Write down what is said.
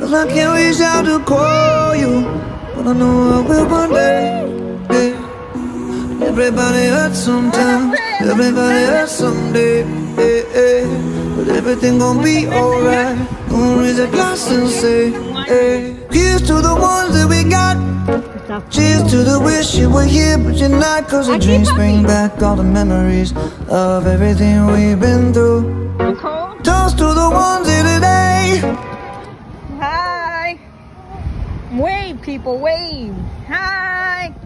'cause I can't reach out to call you, but I know I will one day. Yeah. Everybody hurts sometimes, everybody hurts someday. But everything gon' be alright. Gonna raise a glass and say, hey. Here's to the ones that we got. Cheers to the wish you were here but you're not, 'cause the dreams bring back all the memories of everything we've been through. Toast to the ones here today. Hi. Wave, people, wave. Hi.